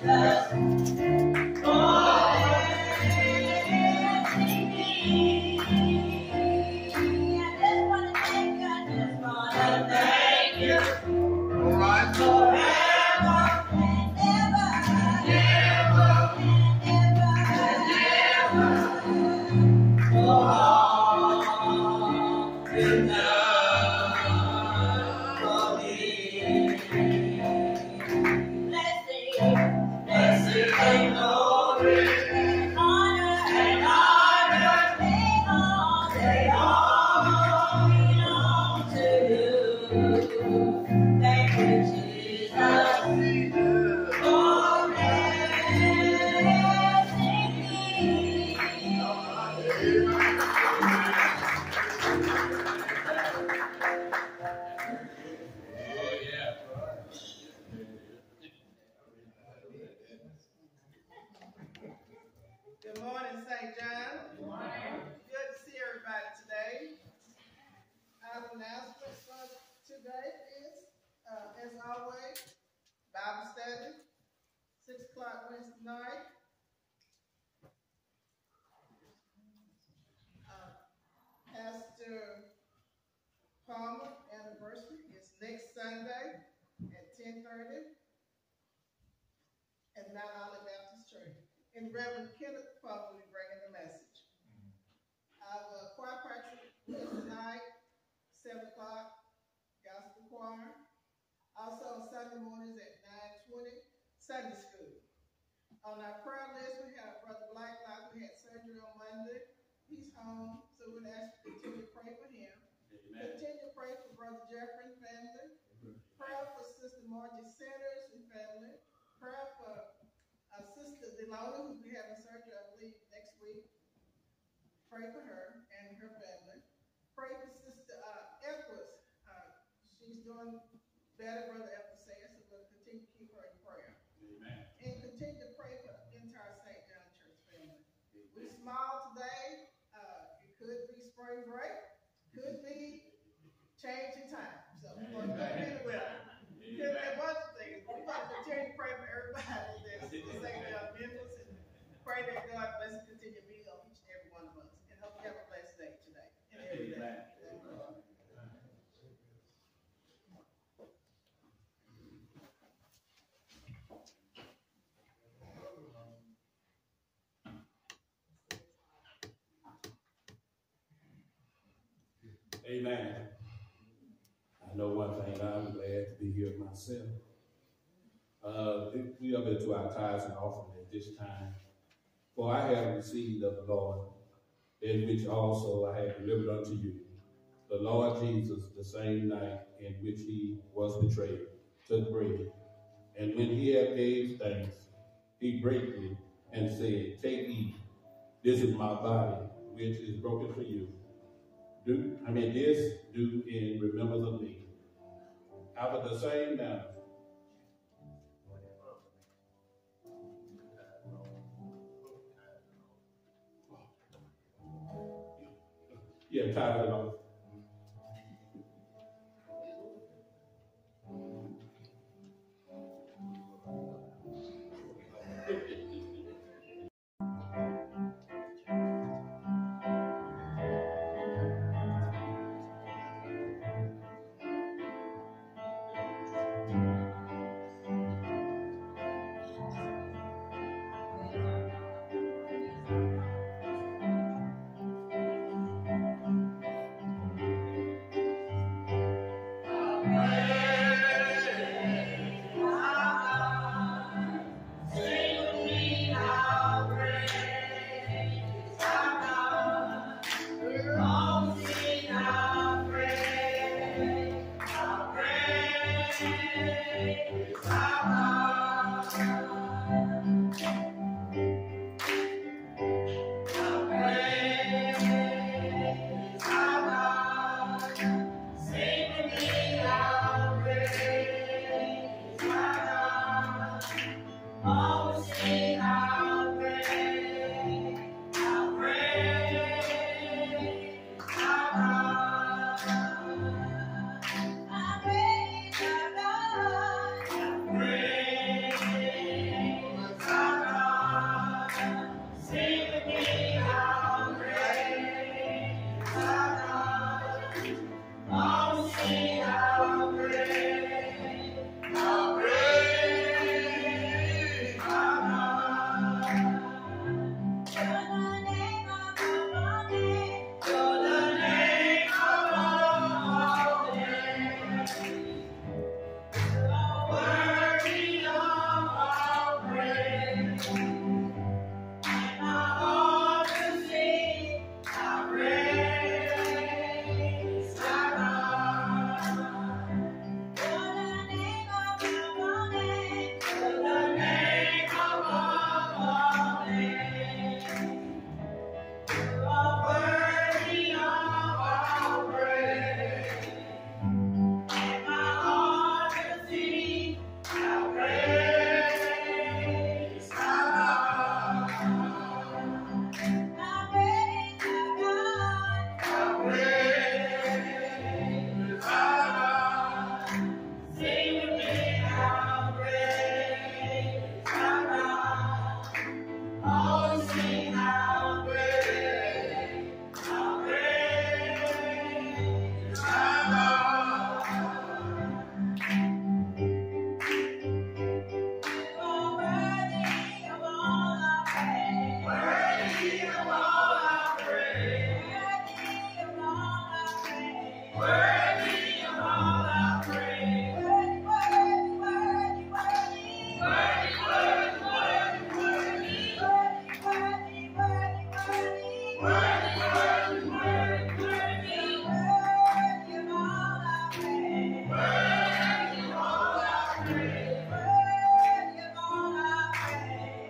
Amen. I know one thing, I'm glad to be here myself. We are going to our tithes and offering at this time. For I have received of the Lord, in which also I have delivered unto you, the Lord Jesus, the same night in which he was betrayed, took bread. And when he had gave thanks, he brake it and said, Take, eat. This is my body, which is broken for you. This do in remembrance of me. After the same manner, yeah, tithe and offering.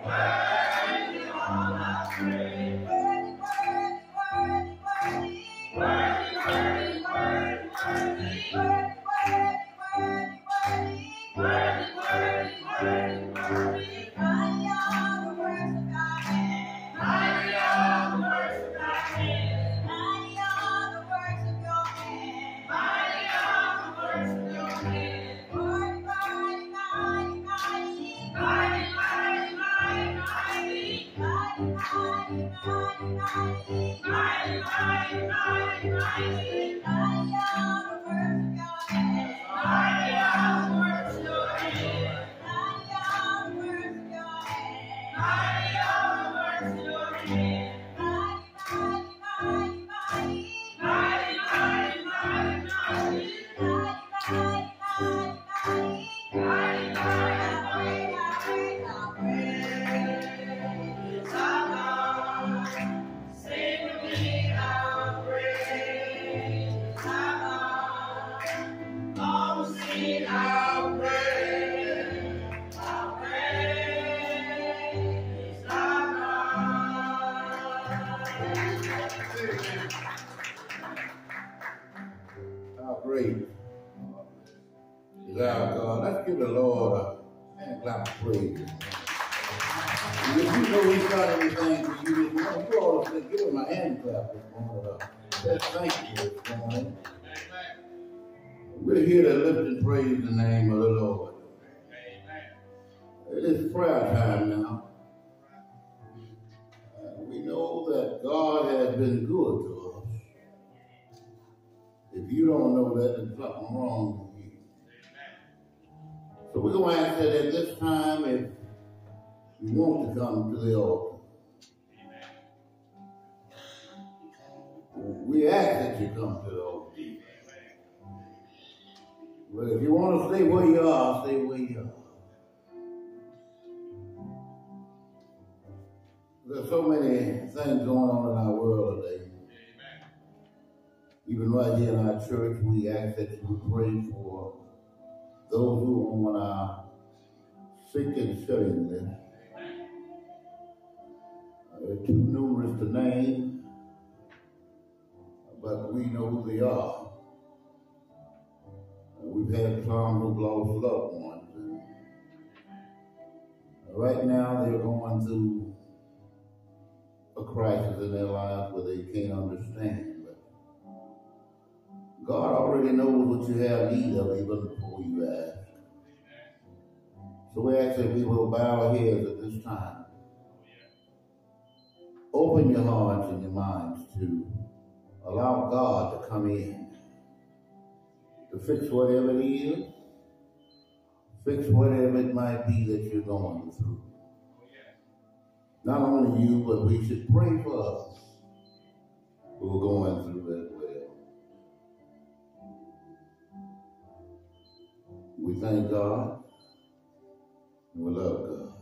How great is our God. Let's give the Lord a hand clap of praise. If you know He's got anything for you this morning, you ought to give Him a hand clap this morning. Let's thank you this morning. We're here to lift and praise the name of the Lord. It is prayer time now. We know that God has been good to us. If you don't know that, there's something wrong with you. So we're going to ask that at this time, if you want to come to the altar, we ask that you come to the altar. But if you want to stay where you are, stay where you are. There's so many things going on in our world today. Even right here in our church, we ask that you would pray for those who are on our sick and shut-in list. They're too numerous to name, but we know who they are. We've had some who've lost loved ones. And right now, they're going through a crisis in their lives where they can't understand. God already knows what you have need of even before you ask. So we ask that we will bow our heads at this time. Open your hearts and your minds to allow God to come in, to fix whatever it is, fix whatever it might be that you're going through. Not only you, but we should pray for others who are going through it as well. We thank God and we love God.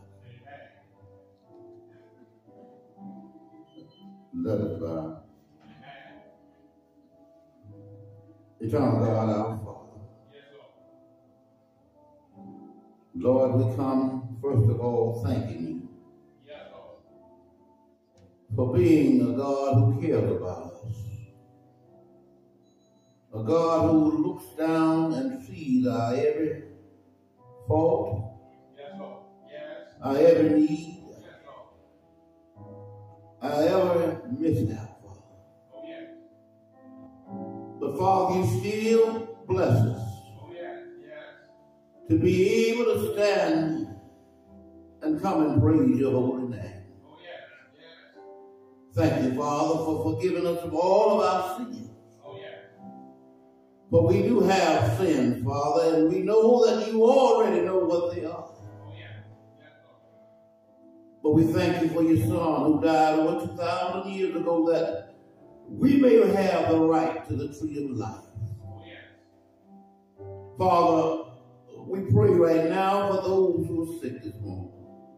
Let us bow. Eternal God, our Father. Lord, we come first of all thanking you for being a God who cares about us. A God who looks down and sees our every fault, our every need, our every mishap. But Father, you still bless us to be able to stand and come and praise your holy name. Thank you, Father, for forgiving us of all of our sins. But we do have sins, Father, and we know that you already know what they are. But we thank you for your Son who died over 2,000 years ago that we may have the right to the tree of life. Father, we pray right now for those who are sick this morning.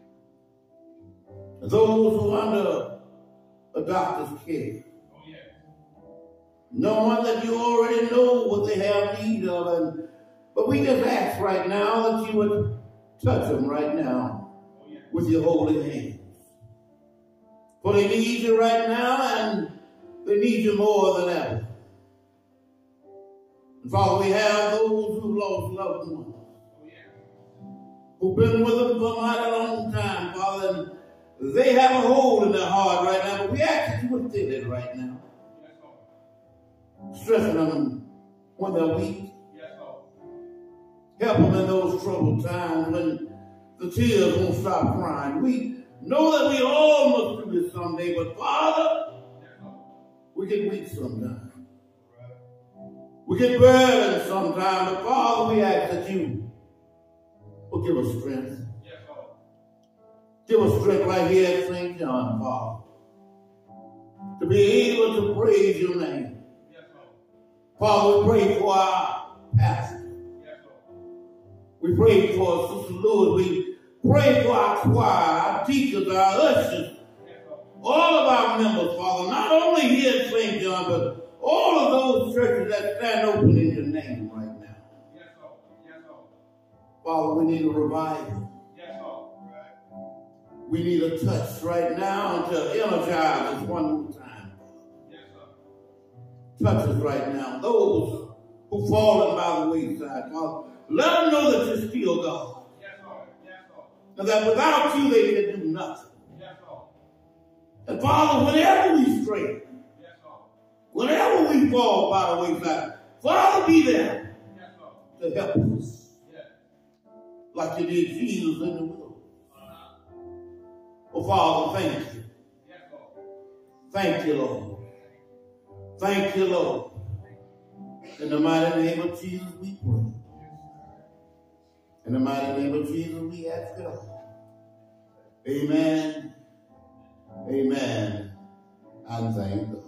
Those who are under a doctor's care. Knowing that you already know what they have need of. But we just ask right now that you would touch them right now with your holy hands. For they need you right now, and they need you more than ever. And Father, we have those who lost loved ones, who've been with them for a mighty long time, Father, and they have a hold in their heart right now, but we ask that you would fill it right now. Strengthen them when they're weak. Help them in those troubled times when the tears won't stop crying. We know that we all must do this someday, but Father, we get weak sometimes. We get burdened sometimes, but Father, we ask that you will give us strength. Give us strength right here at St. John, Father, to be able to praise your name. Father, we pray for our pastor. We pray for Sister Lewis. We pray for our choir, our teachers, our ushers, all of our members, Father, not only here at St. John, but all of those churches that stand open in your name right now. Father, we need a revival. We need a touch right now to energize us one more time. Touch us right now. Those who fallen by the wayside, Father, let them know that you're still God. And that without you they can do nothing. And Father, whenever we stray, whenever we fall by the wayside, Father, be there to help us. Like you did Jesus in the wilderness. Oh, Father, thank you. Thank you, Lord. Thank you, Lord. In the mighty name of Jesus, we pray. In the mighty name of Jesus, we ask it all. Amen. Amen. And thank God.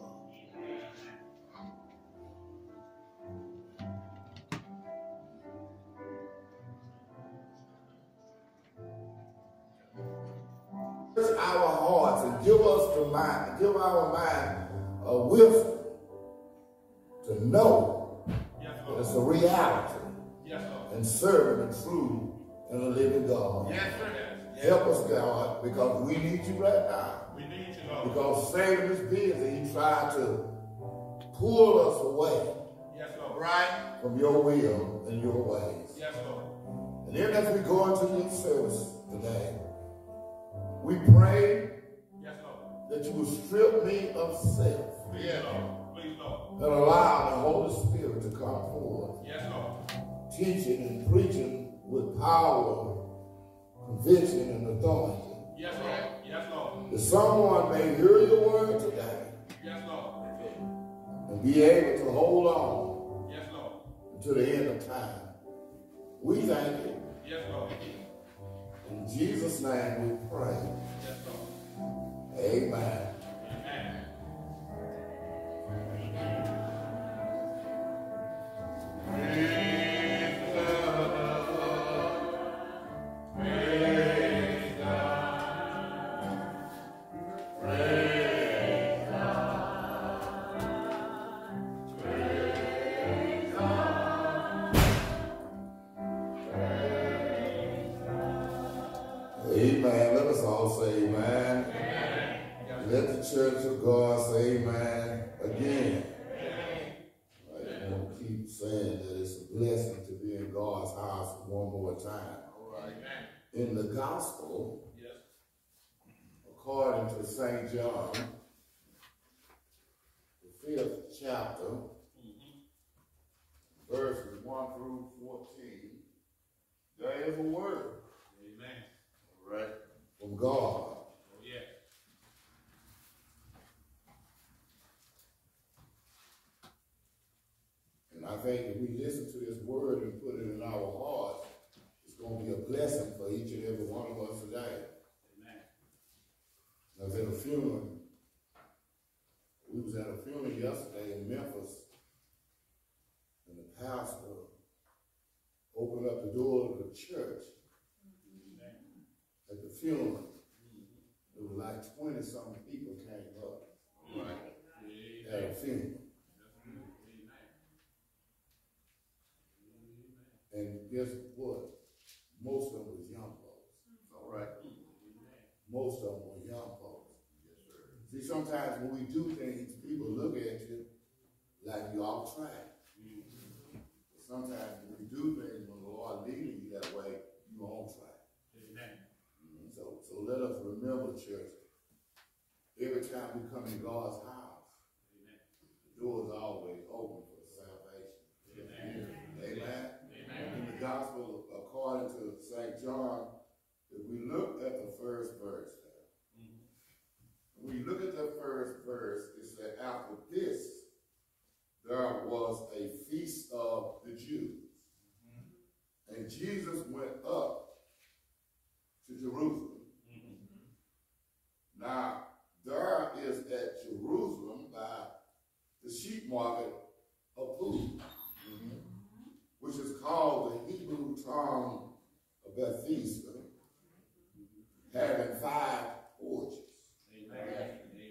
Our hearts and give us the mind, give our mind a wisdom to know that it's a reality and serving the true and the living God. Help us, God, because we need you right now. We need you, Lord. Because Satan is busy. He tried to pull us away from your will and your ways. And then as we go into your service today, we pray that you will strip me of self. Please, Lord. And allow the Holy Spirit to come forth. Teaching and preaching with power, conviction, and authority. That someone may hear your word today. And be able to hold on until the end of time. We thank you. In Jesus' name we pray. Amen. Amen. Let us all say amen. Let the church of God say amen again. I want to keep saying that it's a blessing to be in God's house one more time. In the gospel, according to St. John, the 5th chapter, verses 1 through 14, there is a word. Right? From God. And I think if we listen to this word and put it in our hearts, it's going to be a blessing for each and every one of us today. I was at a funeral. We was at a funeral yesterday in Memphis, and the pastor opened up the door of the church. At the funeral, it was like 20-something people came up at a funeral. And guess what? Most of them was young folks. All right. most of them were young folks. Yes, sir. See, sometimes when we do things, people look at you like you're off track. Sometimes when we do things, when the Lord leading you that way, you're on track. Amen. So let us remember, church, every time we come in God's house, amen, the door is always open for salvation. Amen. Amen. Amen. In the gospel, according to St. John, if we look at the first verse there, when we look at the first verse, it said, after this, there was a feast of the Jews. And Jesus went up to Jerusalem. Now, there is at Jerusalem by the sheep market a pool, which is called the Hebrew term of Bethesda, having 5 porches. Amen.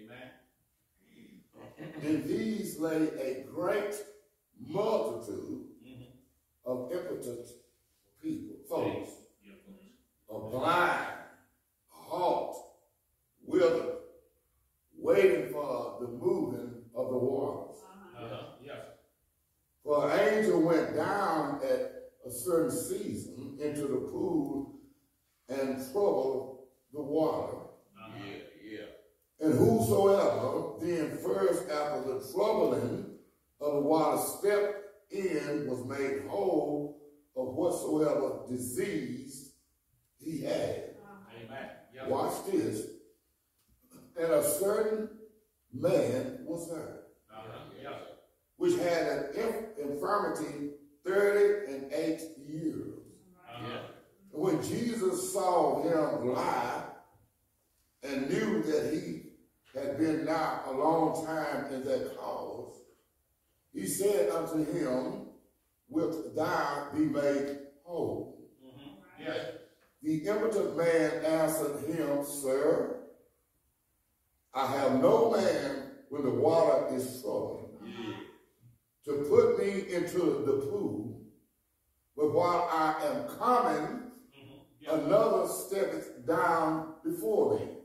Amen. In these lay a great multitude of impotent people, folks, of blind, halt, withered, waiting for the moving of the waters. Yes. For an angel went down at a certain season into the pool and troubled the water. And whosoever then first after the troubling of the water stepped in was made whole of whatsoever disease he had. Amen. Yep. Watch this. And a certain man was there, which had an infirmity 38 years. And when Jesus saw him lie and knew that he had been now a long time in that cause, he said unto him, wilt thou be made whole? Yes. The impotent man answered him, Sir, I have no man when the water is troubled to put me into the pool, but while I am coming, another steppeth down before me.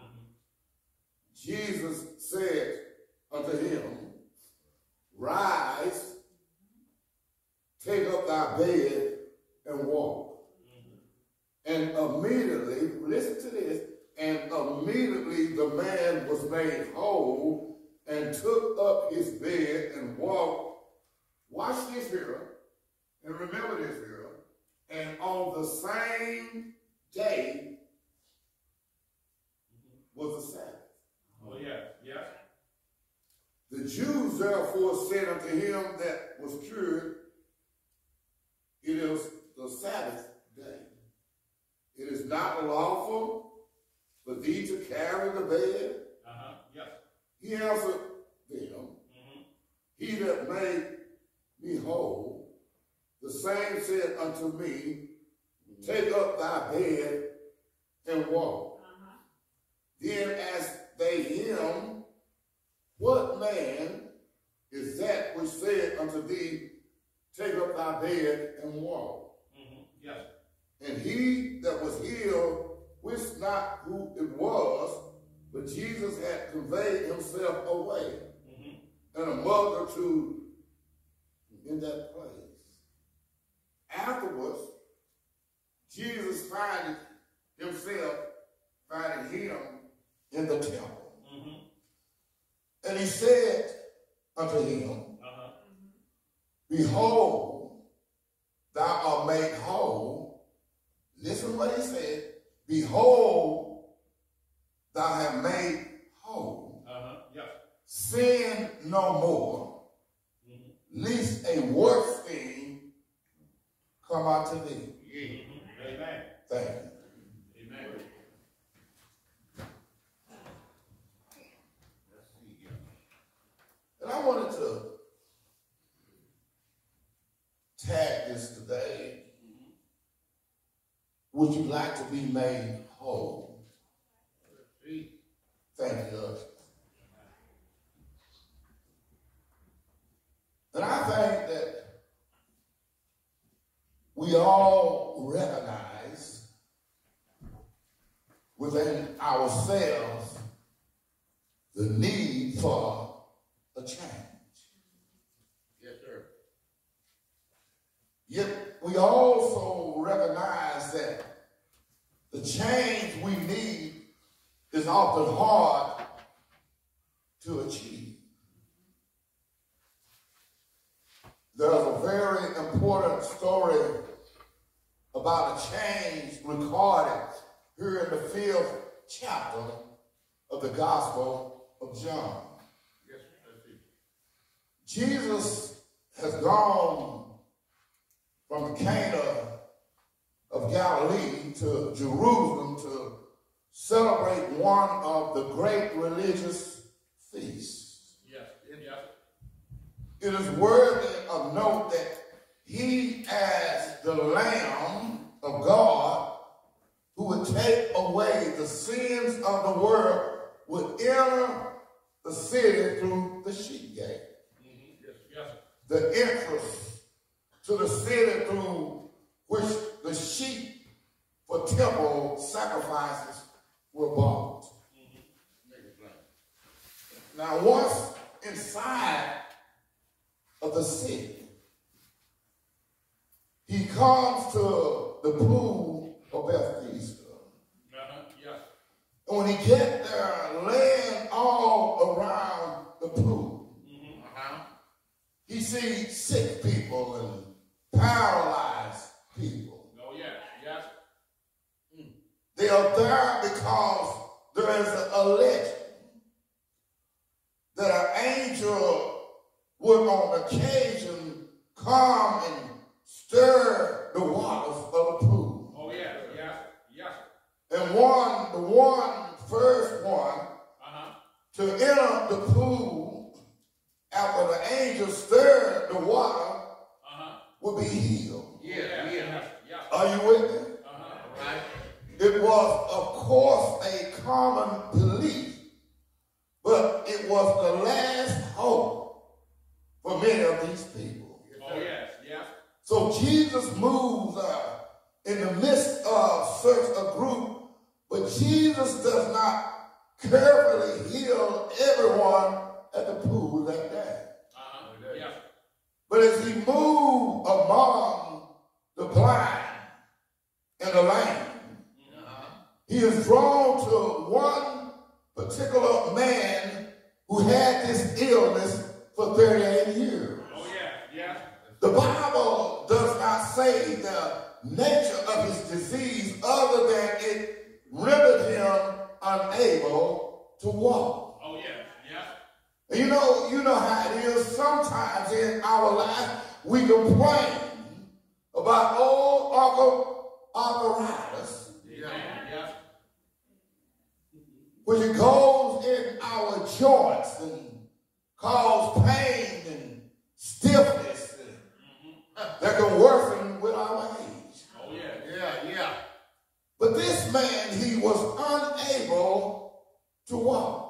Jesus said unto him, Rise, take up thy bed, and walk. And immediately, listen to this, and immediately the man was made whole and took up his bed and walked. Watch this here, and remember this here. And on the same day was the Sabbath. Oh, yeah, yeah. The Jews therefore said unto him that was cured, it is the Sabbath day. It is not lawful for thee to carry the bed. Yes. He answered them, He that made me whole, the same said unto me, Take up thy bed and walk. Then asked they him, What man is that which said unto thee, Take up thy bed and walk? Yes. And he that was healed wist not who it was, but Jesus had conveyed himself away, and a multitude in that place. Afterwards, Jesus finding him in the temple. And he said unto him, Behold, thou art made whole. Listen what he said. Behold, thou hast made whole. Sin no more, lest a worse thing come out to thee. Amen. Thank you. Amen. And I wanted to tag this today. Would you like to be made whole? Thank you. And I think that we all recognize within ourselves the need for a change. Yes, sir. Yet we also recognize that the change we need is often hard to achieve. There's a very important story about a change recorded here in the 5th chapter of the Gospel of John. Yes, Jesus has gone from Cana of Galilee to Jerusalem to celebrate one of the great religious feasts. Yes, yes. It is worthy of note that he, as the Lamb of God, who would take away the sins of the world, would enter the city through the sheep gate. Mm-hmm. Yes, yes. The entrance to the city through which the sheep for temple sacrifices were bought. Mm-hmm. Now, once inside of the city, he comes to the pool of Bethesda. Yes. And when he gets there, laying all around the pool, he sees sick people and paralyzed people. Oh, yes, yes. They are there because there is a legend that an angel would on occasion come and stir the waters of the pool. Oh, yeah, yeah, yeah. And the first one to enter the pool after the angel stirred the water would be healed. Yeah, yeah, yeah. Are you with me? Right. It was, of course, a common belief, but it was the last hope for many of these people. Oh, yes, yeah. So Jesus moves in the midst of such a group, but Jesus does not carefully heal everyone at the pool that day. Yeah. But as he moved among the blind and the lame, he is drawn to one particular man who had this illness for 38 years. Oh, yeah, yeah. The Bible does not say the nature of his disease other than it rendered him unable to walk. Oh, yeah, yeah. And you know how it is. Sometimes in our life we complain about old arthritis, which it goes in our joints and cause pain and stiffness that can worsen with our age. Oh, yeah, yeah, yeah. But this man, he was unable to walk.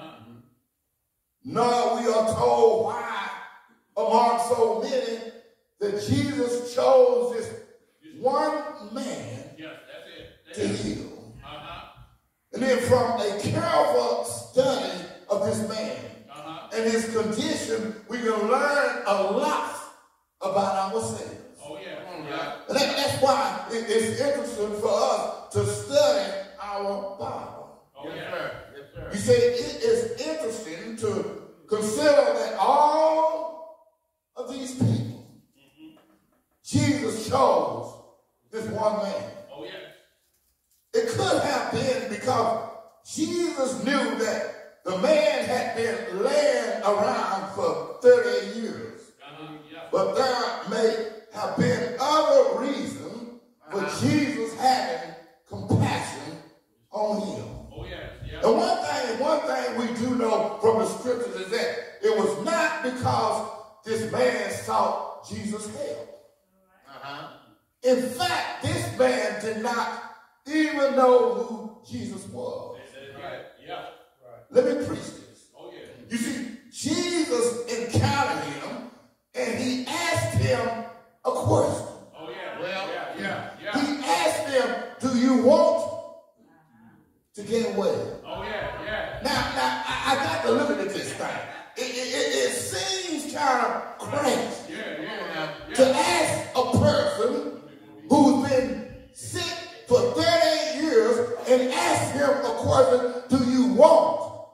Now we are told why, among so many, that Jesus chose this one man to heal. And then from a careful study of this man and his condition, we can learn a lot about ourselves. Oh, yeah. And that's why it's interesting for us to study our Bible. Oh, yes, sir. Yes, sir. You see, it is interesting to consider that all of these people, Jesus chose this one man. Oh, yes. It could have been because Jesus knew that the man had been laying around for 38 years. But there may have been other reasons for Jesus having compassion on him. Oh, yeah. Yeah. And one thing we do know from the scriptures is that it was not because this man sought Jesus' help. In fact, this man did not even know who Jesus was. Right. Yeah. Right. Let me preach this. Oh, yeah. You see, Jesus encountered him and he asked him a question. Oh, yeah. Well, yeah. He asked him, do you want to get well? well. Oh, yeah. Now I got to look at this thing. It seems kind of crazy to ask a person who's been sick for 38 years and ask him a question, do you want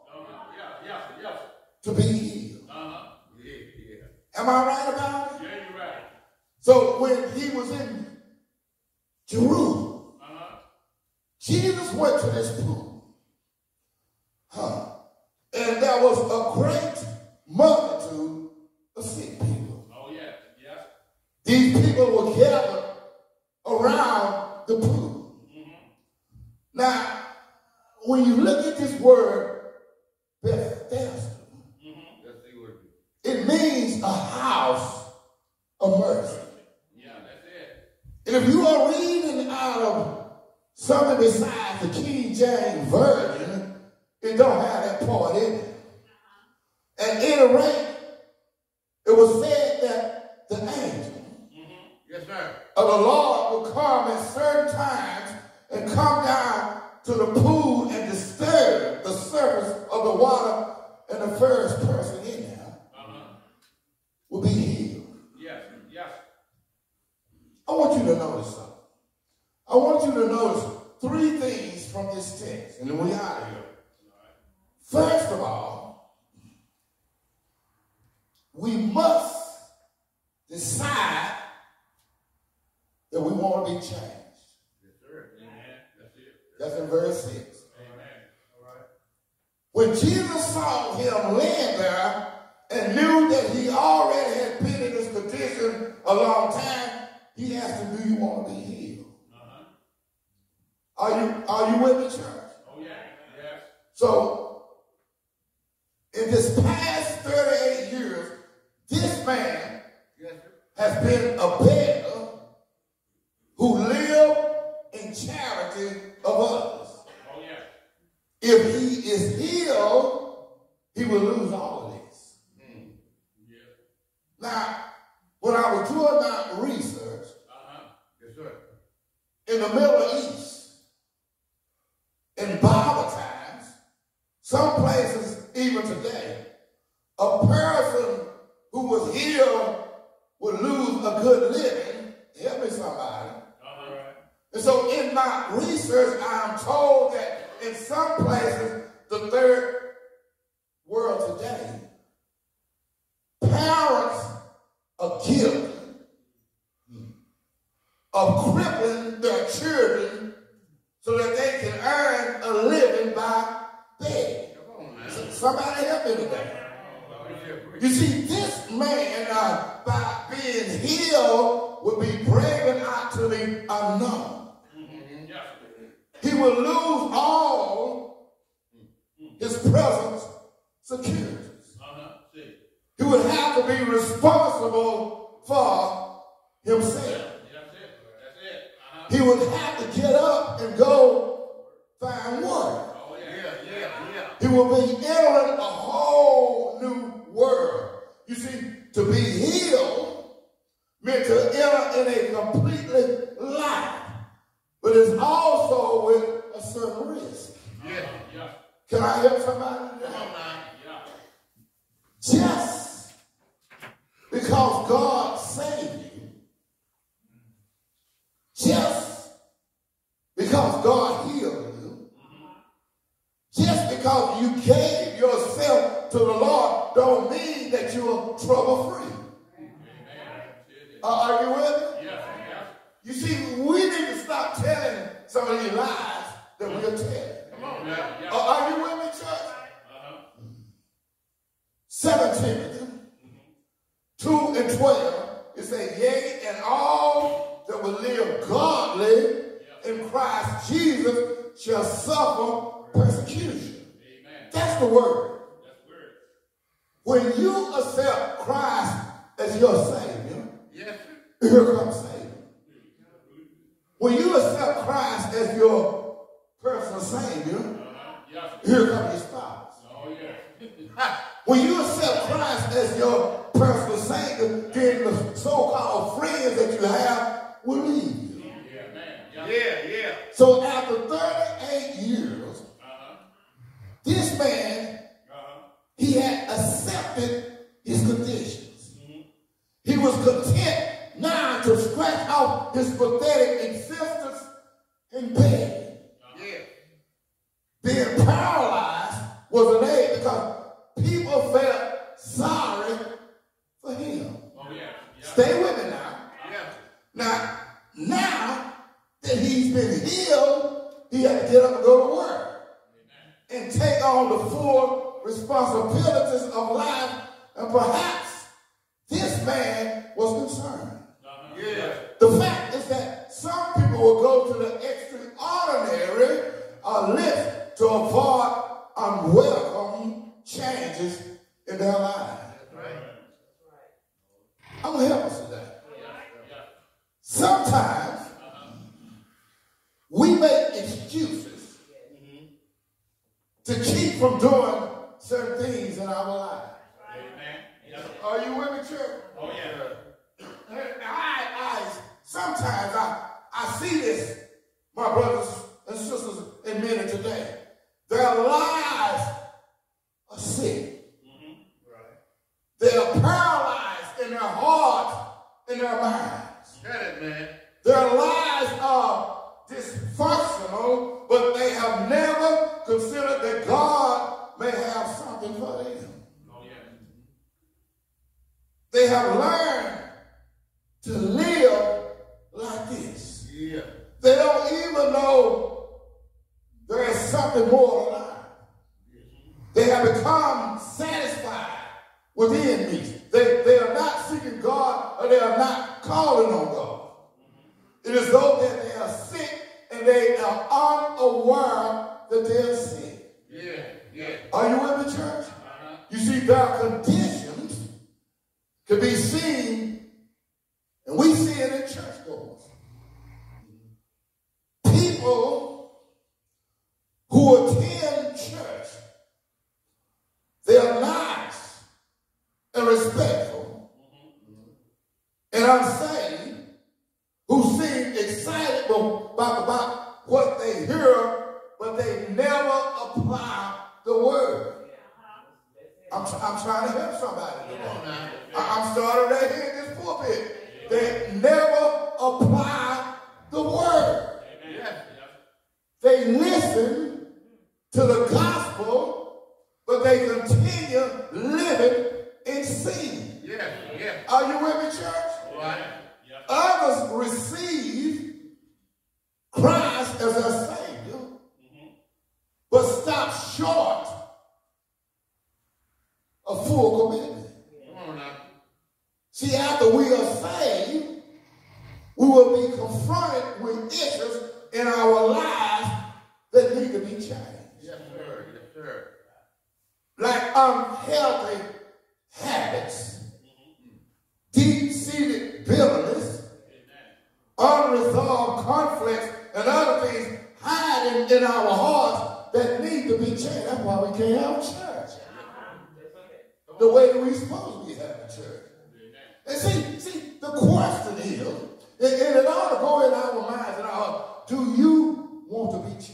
to be healed? Am I right about it? Yeah, you're right. So when he was in Jerusalem, Jesus went to this pool. And there was a great multitude of sick people. Oh, yeah. These people were gathered around the pool. Now, when you look at this word, Bethesda, it means a house of mercy. Yeah, that's it. And if you are reading out of something besides the King James Version, it don't have that part in it. At any rate, it was said that the angel of the Lord would come at certain times and come down to the pool and disturb the surface of the water, and the first person in there will be healed. Yes. I want you to notice something. I want you to notice three things from this text, and then we're out of here. First of all, we must decide that we want to be changed. Yes, sir. Amen. That's it. That's in verse 6. Amen. All right. When Jesus saw him laying there and knew that he already had been in this condition a long time, he asked him, do you want to be healed? Are you with me, church? Oh, yeah. Yes. So, in this past 38 years, this man has been a beggar who lived in charity of others. Oh, yeah. If he is healed, he will lose all of this. Yeah. Now, when I was doing my research, in the Middle East, in Bible times, some places even today, a person who was healed would lose a good living. Help me, somebody. And so in my research, I'm told that in some places, the third world today, parents are guilty of crippling their children so that they can earn a living by begging. Somebody help me today. You see, this man, by being healed, would be braving out to the unknown. He will lose all his present securities. He would have to be responsible for himself. He would have to get up and go find work. He will be entering a whole new world. You see, to be healed meant to enter in a completely life, but it's also with a certain risk. Can I help somebody? Just because God saved you, just because God healed you, just because you gave yourself to the Lord, don't mean that you're trouble-free. Are you with me? You see, we need to stop telling some of these lies that we're telling. Are you with me, church? 2 Timothy 2 and 12, it says, yea, and all that will live godly in Christ Jesus shall suffer persecution. That's the word. When you accept Christ as your Savior, here comes Savior. When you accept Christ as your personal Savior, here comes your spouse. When you accept Christ as your personal Savior, then the so-called friends that you have will leave you. So after 38 years this man, he had accepted his conditions. He was content now to scratch off his pathetic existence in bed. Being paralyzed was an aid because people felt sorry for him. Stay with me now. Now that he's been healed, he had to get up and go to work and take on the full responsibilities of life. And perhaps this man was concerned. The fact is that some people will go to the extraordinary length to avoid unwelcome changes in their lives. I'm going to help us today. Sometimes we make excuses to keep from doing certain things in our lives. Are you with me, church? Oh, yeah. Sometimes I see this, my brothers and sisters and men today. Their lives are sick. They are paralyzed in their hearts, in their minds. Got it, man. Their lives are dysfunctional, but they have never considered that God may have something for them. Oh, yeah. They have learned to live like this. Yeah. They don't even know there is something more to life. They have become satisfied within me. They are not seeking God, or they are not calling on God. It is though that they are sick and they are unaware that they are sick. Are you with me, church? You see, their conditions can be seen, and we see it in churchgoers. People who attend church, they are nice and respectful and unsaved, who seem excited about what they hear, but they never apply the word. I'm trying to help somebody today. I'm starting right here in this pulpit. They never apply the word. They listen to the gospel, but they continue living in sin. Are you with me, church? Right. Others receive Christ as their Savior, but stop short of full commitment. See, after we are saved, we will be confronted with issues in our lives that need to be changed. Yes, sir. Yes, sir. Like unhealthy habits, deep-seated bitterness, unresolved conflicts, and other things hiding in our hearts that need to be changed. That's why we can't have church the way that we're supposed to be having church. And see, the question is, and it ought to go in our minds and our hearts, do you want to be changed?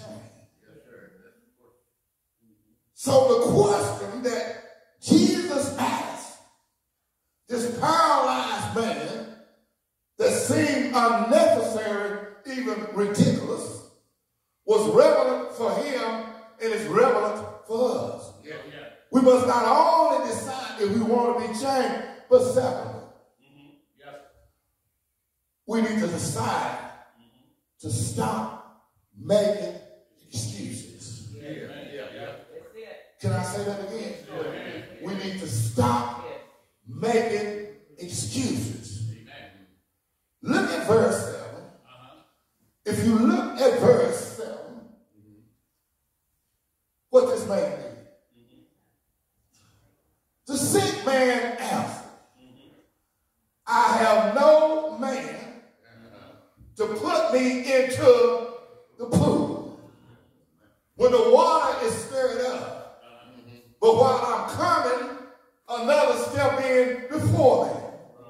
So the question that Jesus asked this paralyzed man that seemed unnecessary, even ridiculous, was relevant for him and is relevant for us. We must not only decide if we want to be changed, but secondly, we need to decide to stop making excuses. Can I say that again? We need to stop making excuses. Look at verse 7. If you look at verse 7, what this man did. The sick man answered, I have no man to put me into the pool when the water is stirred up. But while I'm coming, another step in before me.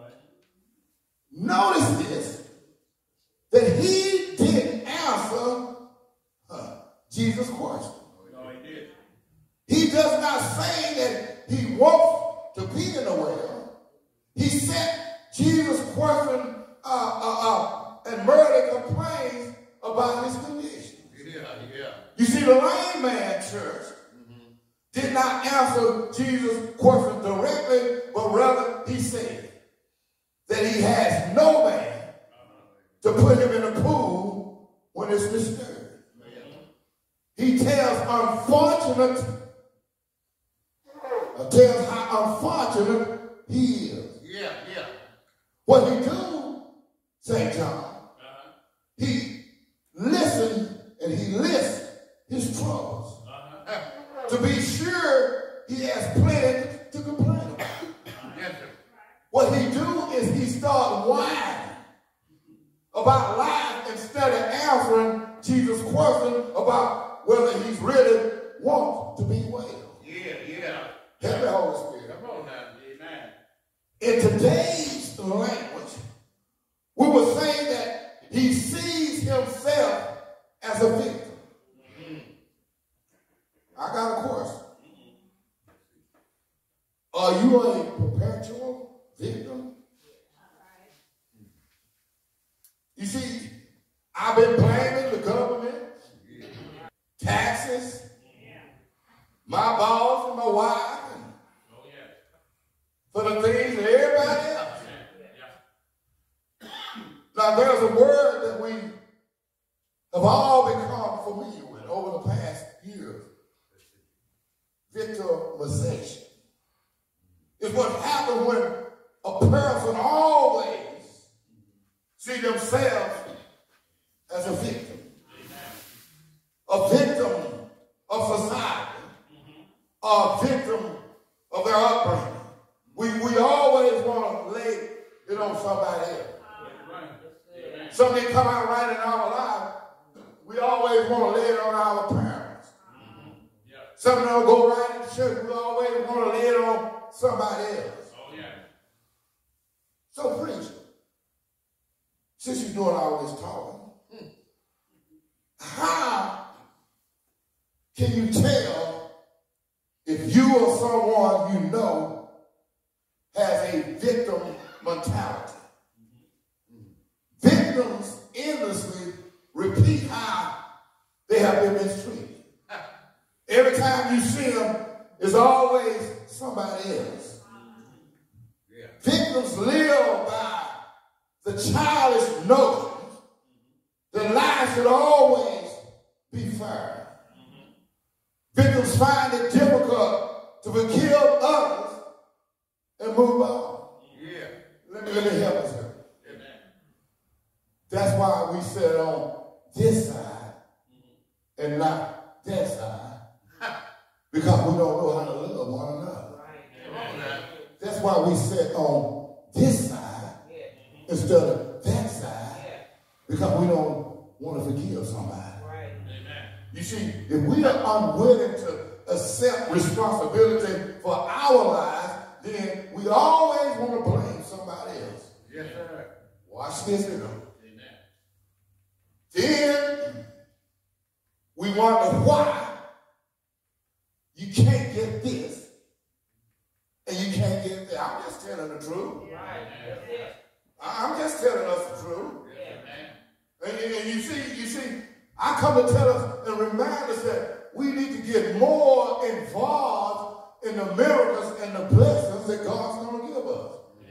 Notice this, that he didn't answer Jesus' question. No, he did. He saying that he wants to be in the well. He sent Jesus question and Murray complains about his condition. You see, the lame man church did not answer Jesus' question directly, but rather he said that he has no man to put him in the pool when it's disturbed. He tells how unfortunate he is. What he do, St. John, he listened and he lists his troubles to be sure he has plenty to complain about. What he do is he start whining about life instead of answering Jesus' question about whether he's really wants to be well. Help me, Holy Spirit. Come on now. Amen. In today's language, we were saying that he sees himself as a victim. I got a question. Are you a perpetual victim? You see, I've been blaming the government, taxes, my boss and my wife, for the things that everybody else. Now, there's a word that we have all become familiar with over the past years. Victimization. It's what happens when a person always see themselves as a victim. A victim of society. A victim of their upbringing. We always want to lay it on somebody else. Something come out right in our life, we always want to lay it on our parents. Something don't go right in the church, we always want to lay it on somebody else. So preacher, since you're doing all this talking, how can you tell if you or someone you know has a victim mentality? Victims endlessly repeat how they have been mistreated. Every time you see them, it's always somebody else. Victims live by the childish notion that life should always be fair. Victims find it difficult to forgive others and move on. Let me help us here. That's why we sit on this side and not that side. Because we don't know how to love one another. That's why we sit on this side instead of that side. Because we don't want to forgive somebody. You see, if we are unwilling to accept responsibility for our lives, then we always want to blame somebody else. Watch this, you know. Then we wonder why you can't get this and you can't get that. I'm just telling the truth. I'm just telling us the truth. And you see, I come to tell us and remind us that we need to get more involved in the miracles and the blessings that God's going to give us.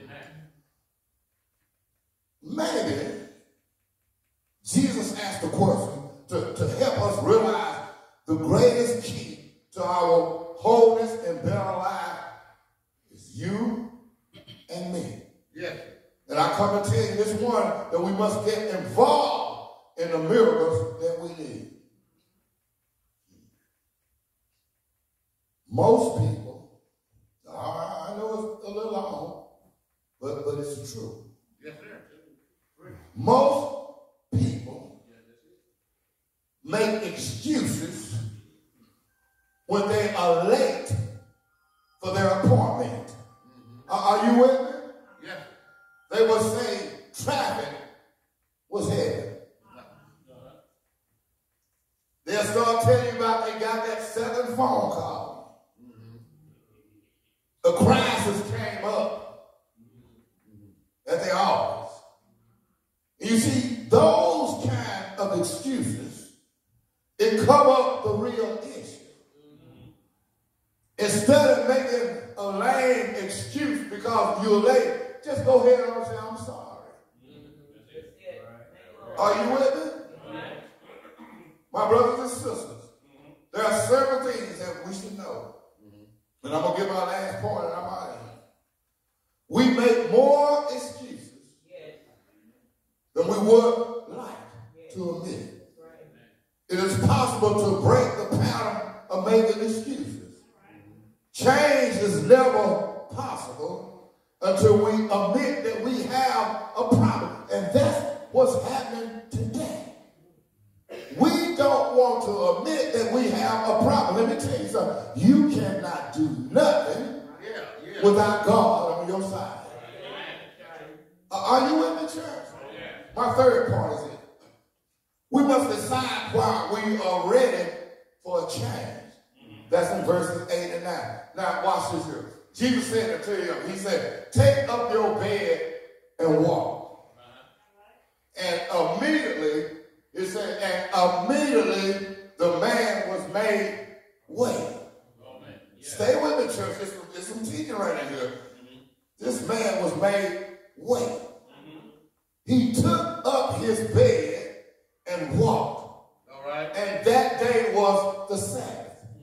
Maybe Jesus asked the question to help us realize the greatest key to our wholeness and better life is you and me. And I come to tell you this morning that we must get involved in the miracles that we need. Most people, I know it's a little long, but it's true. Most people make excuses when they are late for their appointment. Are you with me? They will say traffic was heavy. They'll start telling you about they got that second phone call. as they always. And you see, those kind of excuses, it cover up the real issue. Instead of making a lame excuse because you're late, just go ahead and say, I'm sorry. Are you with me? My brothers and sisters, there are several things that we should know. And I'm going to give my last point and I'm out of here. We make more excuses than we would like to admit. It is possible to break the pattern of making excuses. Change is never possible until we admit that we have a problem. And that's what's happening today. We don't want to admit that we have a problem. Let me tell you something. You cannot do nothing without God on your side. Are you with me, church? My third point is it. We must decide why we are ready for a change. That's in verses 8 and 9. Now, watch this here. Jesus said to him, he said, take up your bed and walk. And immediately, it said, and immediately the man was made well. Stay with me, church. There's some teaching right in here. This man was made well. He took up his bed and walked. All right. And that day was the Sabbath.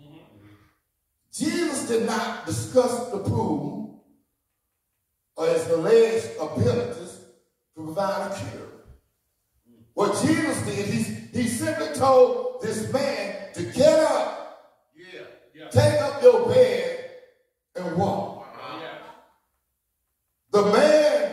Jesus did not discuss the pool or his alleged abilities to provide a cure. What Jesus did, he simply told this man to get up, take up your bed, and walk. The man,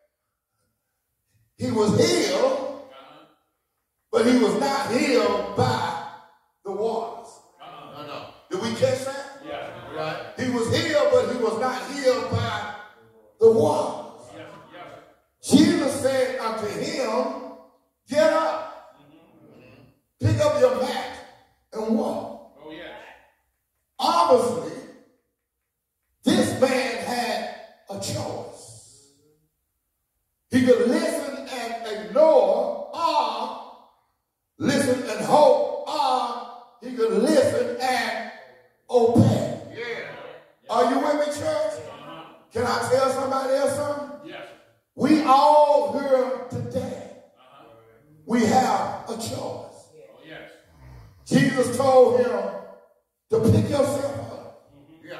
he was healed, but he was not healed by the waters. Did we catch that? Right. He was healed, but he was not healed by the waters. Jesus said unto him, get up, pick up your mat, and walk. Obviously, this man had a choice. He could listen and ignore, or listen and hope, or he could listen and obey. Are you with me, church? Can I tell somebody else something? Yes. We all here today, we have a choice. Oh, yes. Jesus told him to pick yourself up,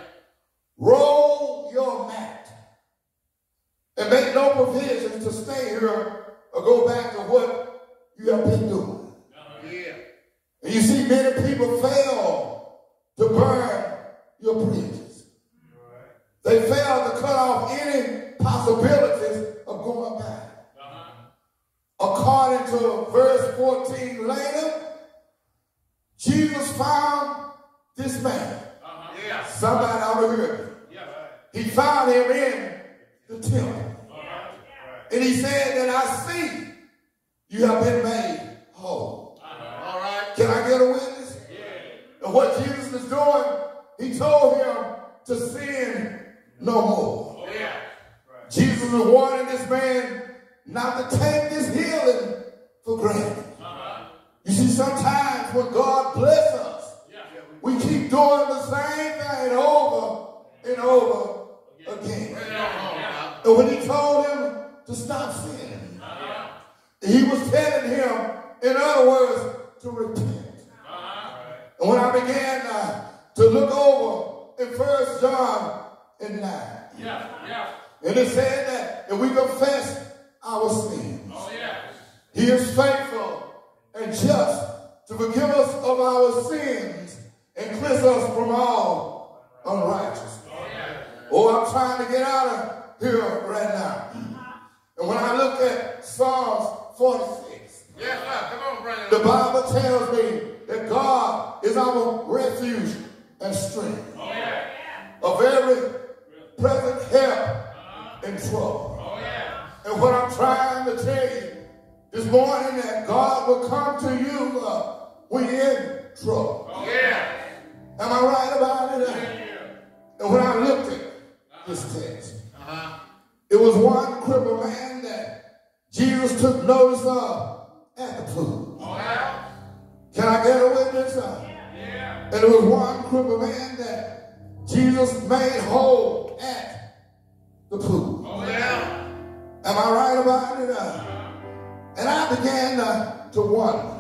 roll your mat, and make no provisions to stay here or go back to what you have been doing. And you see, many people fail to burn your bridges. They failed to cut off any possibilities of going back. According to verse 14 later, Jesus found this man. Somebody ought to hear me. He found him in the temple. And he said that I see you have been made whole. Can I get a witness? And what Jesus is doing, he told him to sin no more. Jesus was warning this man not to take this healing for granted. You see, sometimes when God bless us, we keep doing the same thing over and over again. And when he told him to stop sinning, he was telling him, in other words, to repent. And when I began to look over in 1 John and 9, and it said that if we confess our sins, he is faithful and just to forgive us of our sins and cleanse us from all unrighteousness. Oh, I'm trying to get out of here right now. And when I look at Psalms 46, the Bible tells me that God is our refuge and strength, a very present help in trouble. And what I'm trying to tell you this morning, that God will come to you when you're in trouble. Am I right about it? And when I looked at this text, it was one crippled man took notice of at the pool. Oh, yeah. Can I get a witness? Yeah. And there was one crippled man that Jesus made whole at the pool. Oh, yeah. Am I right about it? And I began to wonder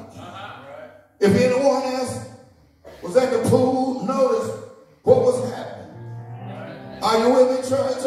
if anyone else was at the pool, noticed what was happening. Are you with me, church?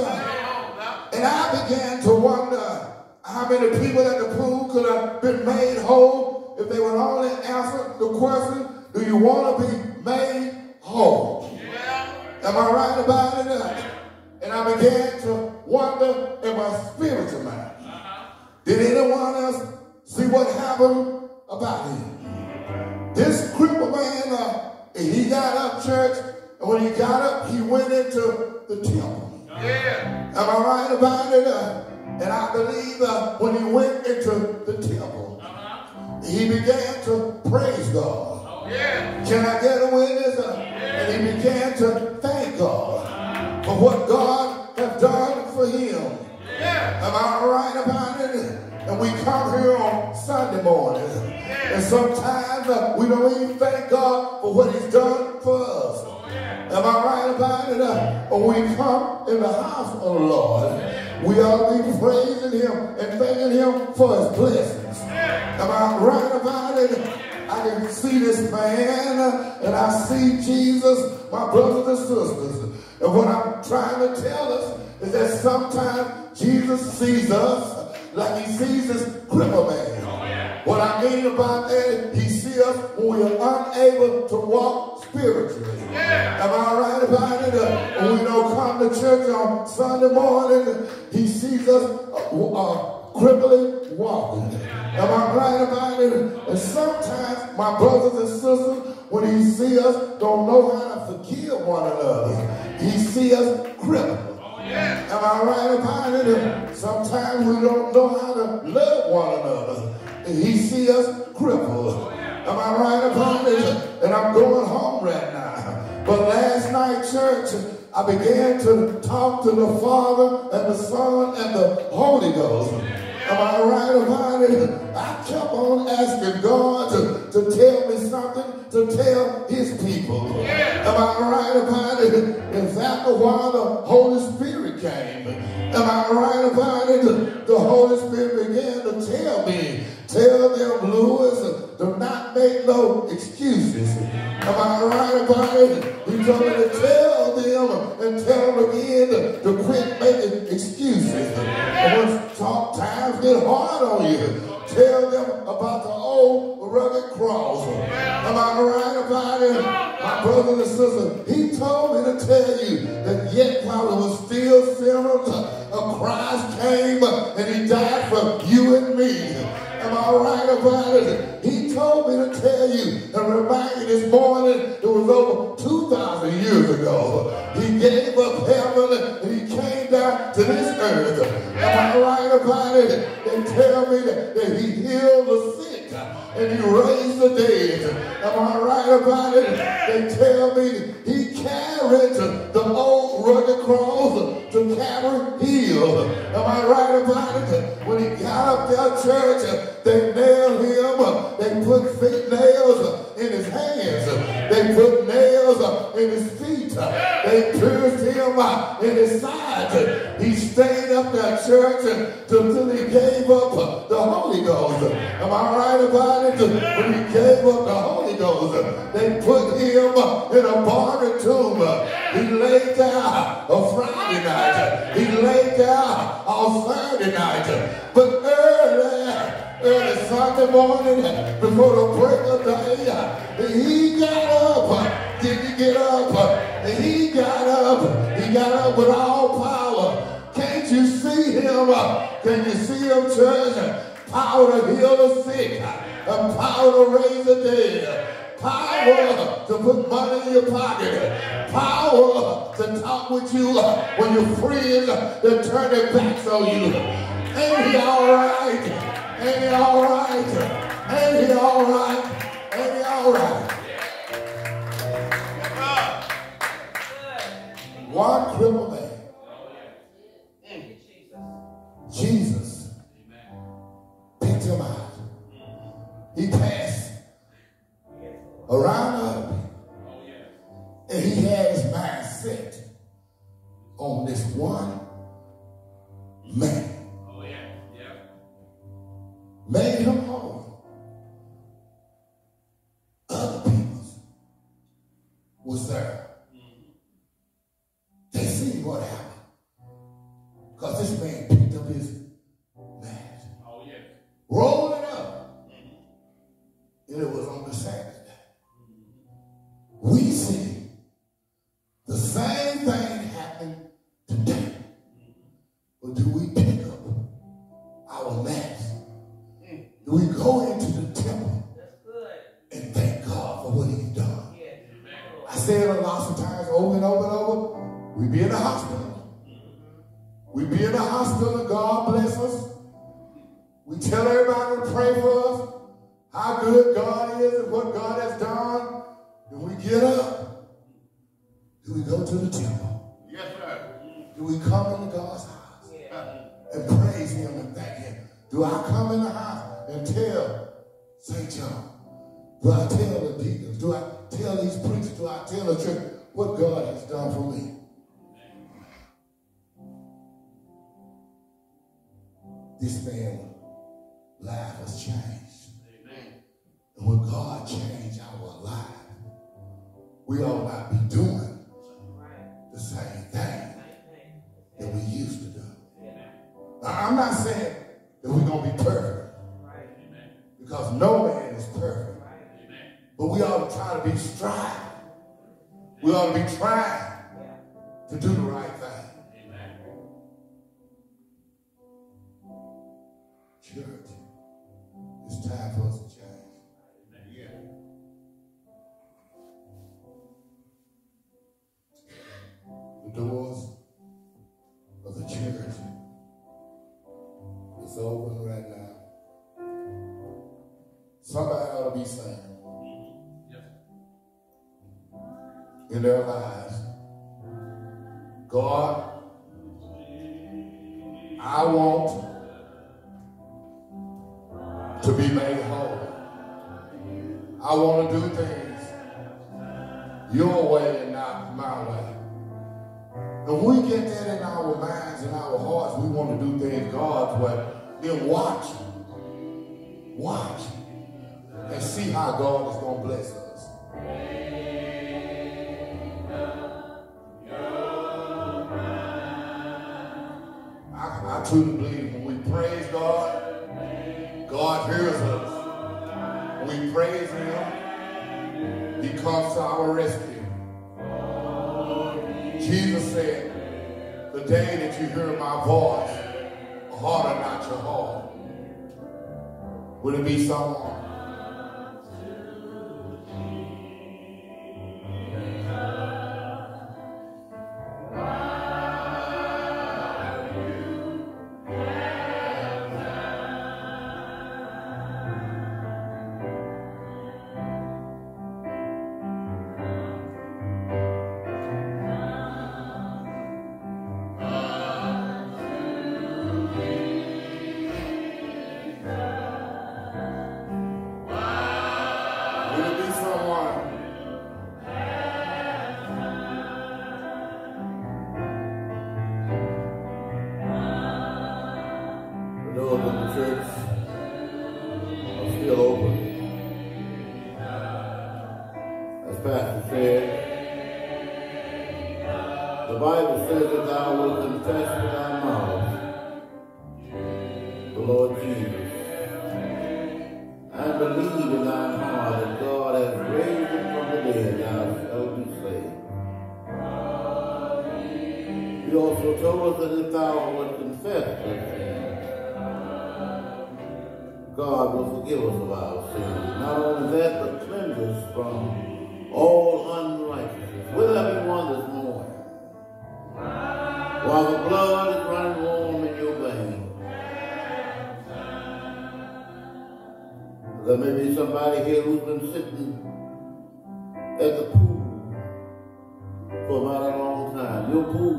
And I began to wonder how many people at the pool could have been made whole if they would only answer the question, do you want to be made whole? Am I right about it? And I began to wonder in my spiritual mind, did anyone else see what happened about him? This crippled man, he got up, church, and when he got up, he went into the temple. Yeah. Am I right about it? And I believe when he went into the temple, he began to praise God. Oh, yeah. Can I get a witness? And he began to thank God for what God has done for him. Yeah. Am I right about it? And we come here on Sunday morning, and sometimes we don't even thank God for what he's done for us. Am I right about it? When we come in the house of the Lord, we ought to be praising him and thanking him for his blessings. Am I right about it? I can see this man, and I see Jesus, my brothers and sisters. And what I'm trying to tell us is that sometimes Jesus sees us like he sees this crippled man. Oh, yeah. What I mean about that, he sees us when we are unable to walk spiritually. Yeah. Am I right about it? When we don't come to church on Sunday morning, he sees us crippling walking. Am I right about it? And sometimes my brothers and sisters, when he sees us, don't know how to forgive one another. He sees us crippled. Am I right about it? Sometimes we don't know how to love one another. And he sees us crippled. Am I right about it? And I'm going home right now. But last night, church, I began to talk to the Father and the Son and the Holy Ghost. Am I right about it? I kept on asking God to tell me something to tell his people. Am I right about it? In fact, while the Holy Spirit came, am I right about it? The Holy Spirit began to tell them, Lewis, do not make no excuses. Am I right about it? He told me to tell them and tell them again to quit making excuses. And when times get hard on you, tell them about the old rugged cross. Am I right about it? My brothers and sisters, he told me to tell you that yet while it was still sinners, a Christ came and he died for you and me. Am I right about it? He told me to tell you and remind you this morning, it was over 2,000 years ago. He gave up heaven and he came down to this earth. Am I right about it? They tell me that he healed the sick and he raised the dead. Am I right about it? They tell me he carried the old rugged cross to Calvary Hill. Am I right about it? When he got up there, church, they nailed him. They put fake nails in his hands. They put nails in his feet. They pierced him in his side. He stayed up there, church, until he gave up the Holy Ghost. Am I right about it? When he gave up the Holy Ghost, they put him in a barren tomb. He laid there on Friday night. He laid there on Saturday night. But early Sunday morning, before the break of day, he got up. Did he get up? He got up. He got up with all power. Can't you see him? Can you see him, church? Power to heal the sick. And power to raise the dead. Power to put money in your pocket. Power to talk with you when your friends that turn their backs on you. Ain't he all right? Ain't he all right? Ain't he all right? Ain't he all right? One crippled man. Jesus picked mind set on this one man. Oh, yeah. Yeah. Made him whole. Other people was there. They seen what happened. Because this man picked up his mat. Oh, yeah. Rolled it up. And it was on the Sabbath day. We see the same thing happen today. But do we pick up our mats? Do we go into the temple and thank God for what he's done? I say it a lot of times over and over and over. We be in the hospital. We be in the hospital and God bless us. We tell everybody to pray for us, how good God is and what God has done. Then we get up. Do we go to the temple? Yes, sir. Do we come into God's house and praise him and thank him? Do I come in the house and tell St. John? Do I tell the deacons? Do I tell these preachers? Do I tell the church what God has done for me? This man's life has changed. Amen. And when God changed our life, we ought not be doing the same thing that we used to do. Now, I'm not saying that we're going to be perfect, because no man is perfect. But we ought to try to be striving. We ought to be trying to do the right thing. Church, it's time for us to change. Yeah. The doors of the church is open right now. Somebody ought to be saying in their lives, God, I want to be made whole. I want to do things your way and not my way. And when we get that in our minds and our hearts, we want to do things God's way, then watch and see how God is going to bless us. I truly believe when we praise God, God hears us. When we praise him, he comes to our rescue. Jesus said, the day that you hear my voice, harden not your heart. Will it be someone? There may be somebody here who's been sitting at the pool for about a long time. Your pool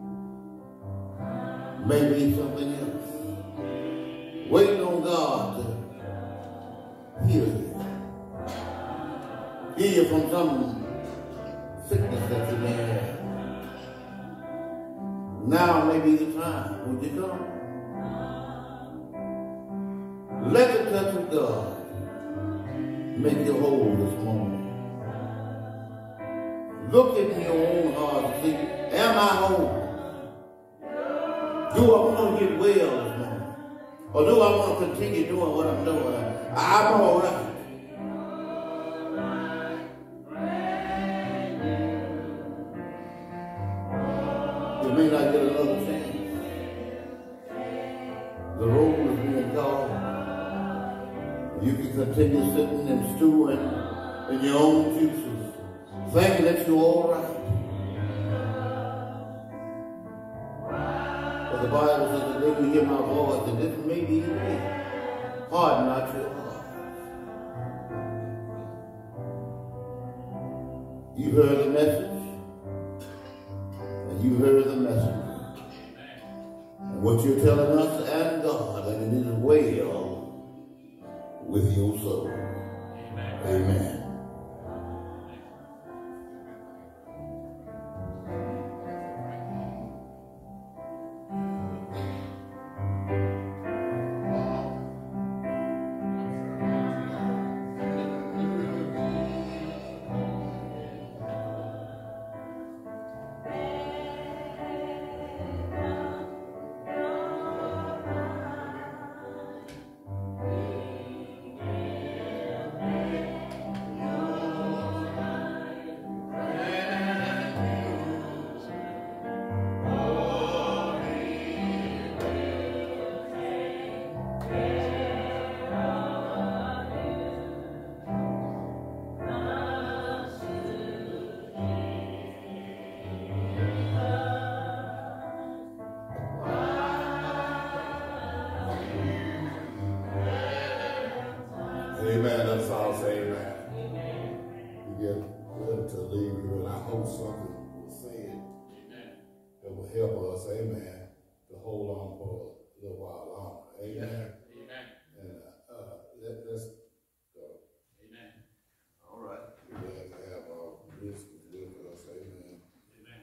may be something else. Waiting on God to heal you. Heal you from some sickness that you may have. Now may be the time. Would you come? Let the touch of God make you whole this morning. Look in your own heart and see, am I whole? Do I want to get well this morning? Or do I want to continue doing what I'm doing? I'm all right. You may not get another chance. The road is being called. You can continue sitting and stewing in your own juices, thinking that you're all right. But the Bible says that they will hear my voice, and this may be the way. Harden not your heart. You heard the message, and you heard the messenger. And what you're telling us and God, that it is well with your soul. Amen. Amen. Let's all say amen. We get ready to leave you, and I hope something was said that will help us, amen, to hold on for a little while longer. Amen. Amen. And let's go. Amen. All right. We're glad to have our visitors with us. Amen. Amen.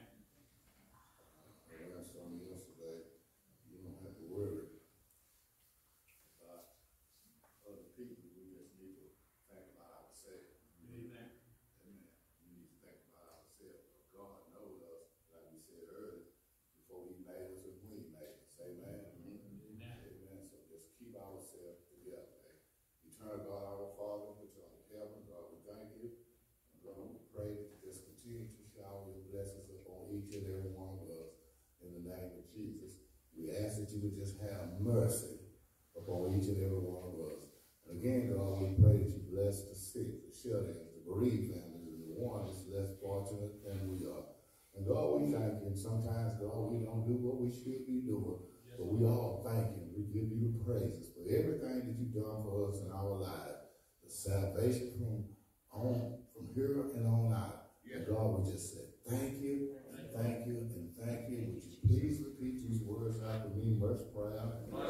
I learned something yesterday. You don't have to worry about other people. We just need to think about ourselves. Amen. Amen. We need to think about ourselves. God knows us, like we said earlier, before He made us and when He made us. Amen. Amen. Amen. So just keep ourselves together. Eternal God, our Father, which art in heaven, God, we thank you. And God, we pray that you just continue to shower your blessings upon each and every one of us. In the name of Jesus, we ask that you would just have mercy upon each and every one of us. And again, God, we pray that you bless the sick, the shut-ins, the bereaved families, and the ones less fortunate than we are. And God, we thank you. And sometimes, God, we don't do what we should be doing. Yes, but we all thank you. We give you the praises for everything that you've done for us in our lives. The salvation from here and on out. Yes. And God, we just say thank you, and thank you, and thank you. Would you please repeat these words after me, much prayer?